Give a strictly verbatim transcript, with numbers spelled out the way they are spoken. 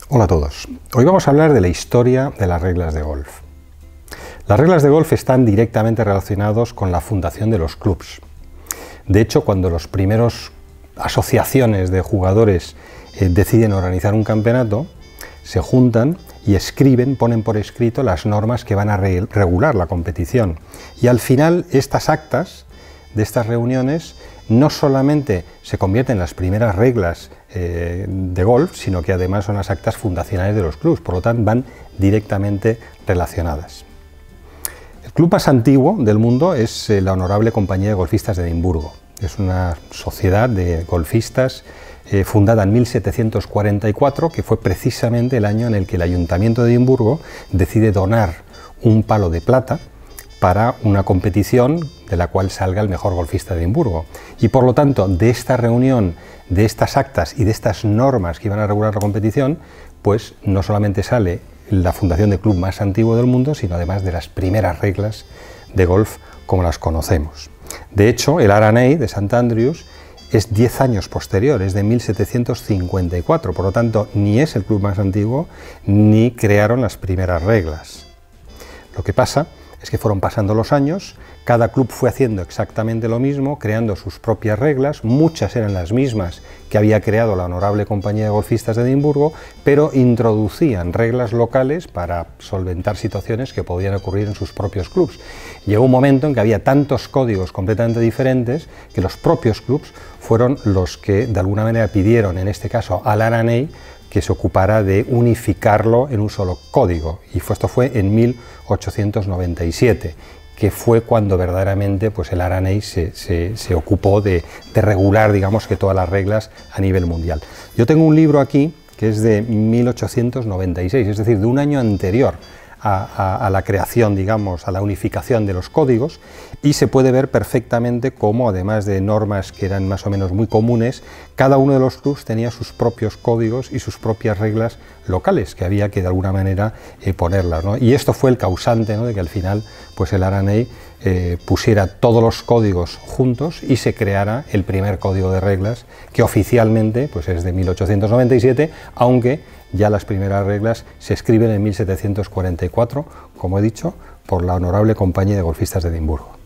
Hola a todos. Hoy vamos a hablar de la historia de las reglas de golf. Las reglas de golf están directamente relacionadas con la fundación de los clubs. De hecho, cuando las primeras asociaciones de jugadores eh, deciden organizar un campeonato, se juntan y escriben, ponen por escrito las normas que van a re regular la competición. Y al final, estas actas de estas reuniones no solamente se convierten en las primeras reglas eh, de golf, sino que además son las actas fundacionales de los clubs, por lo tanto van directamente relacionadas. El club más antiguo del mundo es eh, la Honorable Compañía de Golfistas de Edimburgo. Es una sociedad de golfistas eh, fundada en mil setecientos cuarenta y cuatro, que fue precisamente el año en el que el Ayuntamiento de Edimburgo decide donar un palo de plata para una competición de la cual salga el mejor golfista de Edimburgo. Y por lo tanto, de esta reunión, de estas actas y de estas normas que iban a regular la competición, pues no solamente sale la fundación del club más antiguo del mundo, sino además de las primeras reglas de golf como las conocemos. De hecho, el R and A de Saint Andrews es diez años posterior, es de mil setecientos cincuenta y cuatro, por lo tanto, ni es el club más antiguo, ni crearon las primeras reglas. Lo que pasa es que fueron pasando los años, cada club fue haciendo exactamente lo mismo, creando sus propias reglas, muchas eran las mismas que había creado la Honorable Compañía de Golfistas de Edimburgo, pero introducían reglas locales para solventar situaciones que podían ocurrir en sus propios clubs. Llegó un momento en que había tantos códigos completamente diferentes que los propios clubs fueron los que de alguna manera pidieron, en este caso al R and A, que se ocupara de unificarlo en un solo código, y esto fue en mil ochocientos noventa y siete, que fue cuando verdaderamente pues, el R and A se, se, se ocupó de, de regular, digamos, que todas las reglas a nivel mundial. Yo tengo un libro aquí que es de mil ochocientos noventa y seis, es decir, de un año anterior A, a, a la creación, digamos, a la unificación de los códigos, y se puede ver perfectamente cómo, además de normas que eran más o menos muy comunes, cada uno de los clubs tenía sus propios códigos y sus propias reglas locales que había que de alguna manera eh, ponerlas, ¿no? Y esto fue el causante, ¿no?, de que al final pues el R and A eh, pusiera todos los códigos juntos y se creara el primer código de reglas, que oficialmente pues es de mil ochocientos noventa y siete, aunque ya las primeras reglas se escriben en mil setecientos cuarenta y cuatro, como he dicho, por la Honorable Compañía de Golfistas de Edimburgo.